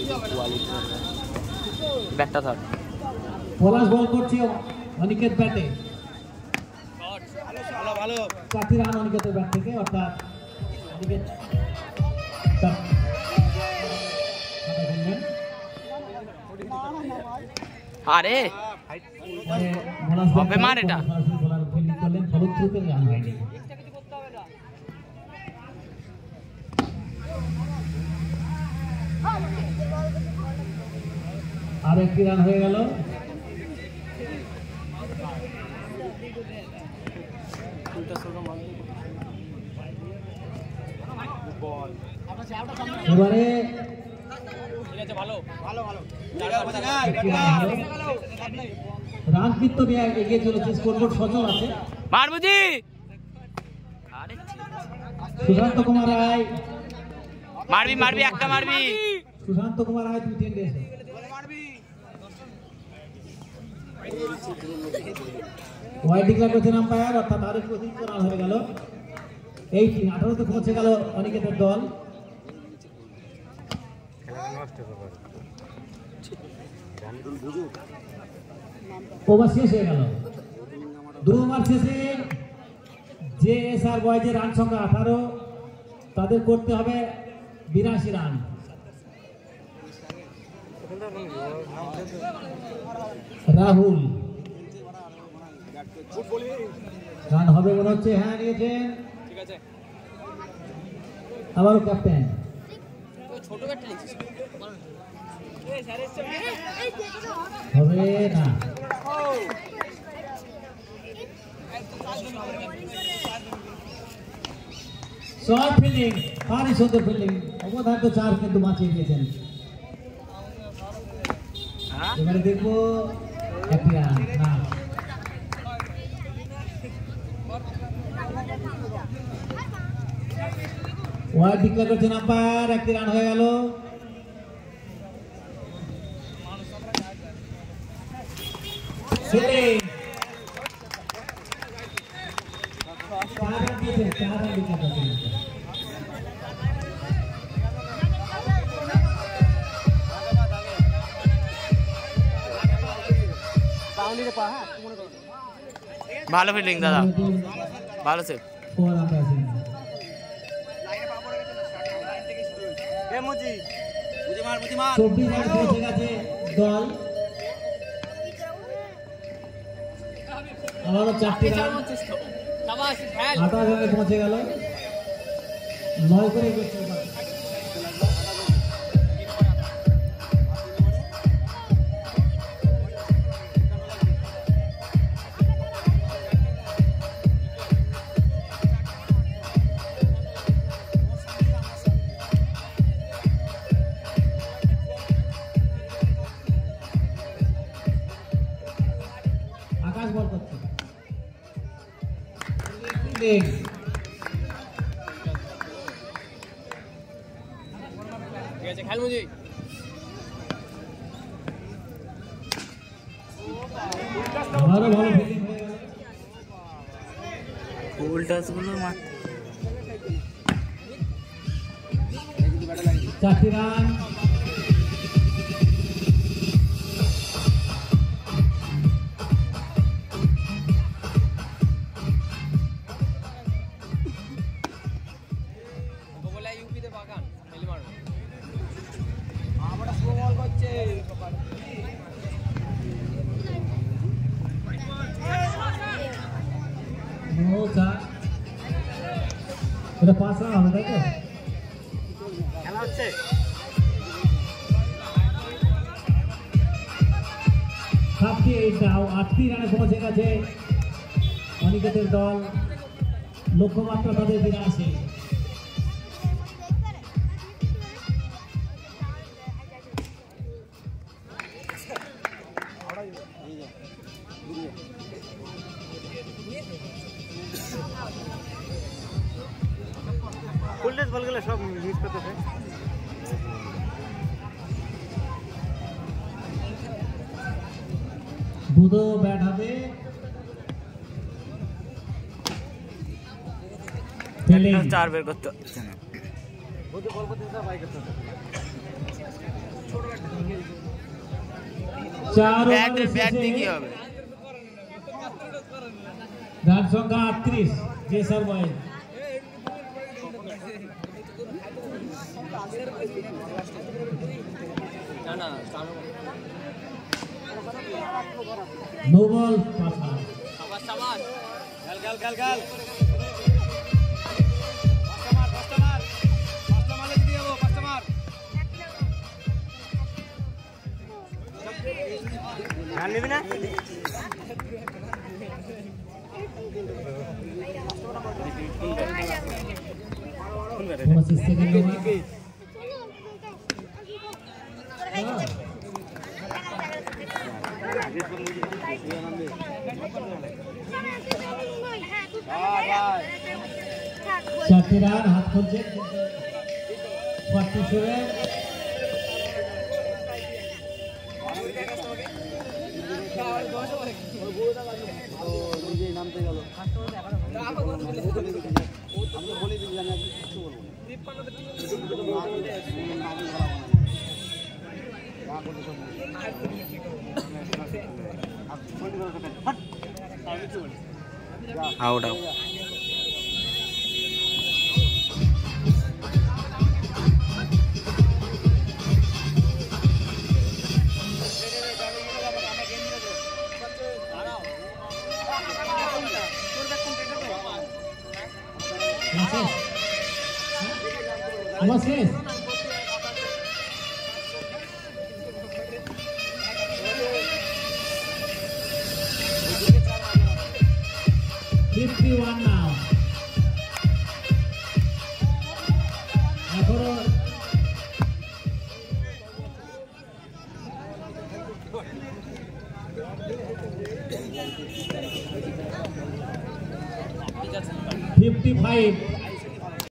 ব্যাটটা ধর। পলাশ বল করছে অনিকেত ব্যাটে। ভালো 4টি রান অনিকেতের ব্যাট থেকে, অর্থাৎ অনিকেত আরে হবে মার এটা। আর একটি রান হয়ে গেল। এবারে রান কিন্তু এগিয়ে চলেছে, স্কোরবোর্ড সচল আছে। মারবুজি সুশান্ত কুমার রায় মারবি একটা মারবি। সুশান্ত কুমার রায় 2 10 দিয়েছে। ওয়াইড ডিক্লেয়ার করেছেন আম্পায়ার, অর্থাৎ আরো অতিরিক্ত রান হয়ে গেল। 18 পৌঁছে গেল অনিকেতের দল। ওভার শেষ হয়ে গেল। 2 ওভার শেষে JSR বয়েজের রান সংখ্যা 18, তাদের করতে হবে 82 রান। রাহুল রান হবে মনে হচ্ছে, হ্যাঁ নিয়েছেন, আবারও ক্যাপ্টেন। হবে না, শর্ট ফিল্ডিং, ভারী সুন্দর ফিল্ডিং, অবধারিত 4 কিন্তু বাঁচিয়ে দিয়েছেন। এবারে দেখবো একটি রান না। ওয়াইড ডিক্লেয়ার করছেন আম্পায়ার, একটি রান হয়ে গেল। ভালো ফিল্ডিং দাদা, ভালো সেভ। 24 রান পৌঁছে গেছে দল। আবারও 4টি রান, 28 রানে পৌঁছে গেল। 9 করে এগোচ্ছে। আকাশ বল করছে। ঠিক আছে, খেলমুজি আমারও ভালো ফিল্ডিং হয়ে গেল। ফুল টাচ গুলো মার। 4টি রান, এটা 5 রান হবে, তাই তো? খেলা হচ্ছে। 8টি রানে পৌঁছে গেছে অনিকেতের দল। লক্ষ্যমাত্রা তাদের 82। ফুলডেজ বলগুলো সব মিস করতেছে। বুধো ব্যাট হবে, চার বের করতে হচ্ছে না। বুধো বল করতে বাইক করতে। ছোট 4 ব্যাট ওভারের ব্যাট শেষে দিয়ে কি হবে? রান সংখ্যা 38 জেএসআর বয়েজ। নো বল পাসা। Over second over. চারটি রান হাত খুলছে 47। Out out. ওভার শেষ। 51 now। এখনো 55।